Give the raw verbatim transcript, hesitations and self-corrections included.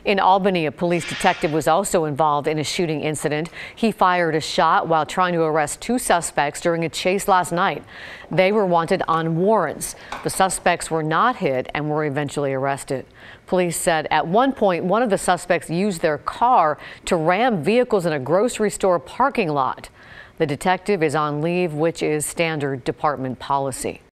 In Albany, a police detective was also involved in a shooting incident. He fired a shot while trying to arrest two suspects during a chase last night. They were wanted on warrants. The suspects were not hit and were eventually arrested. Police said at one point one of the suspects used their car to ram vehicles in a grocery store parking lot. The detective is on leave, which is standard department policy.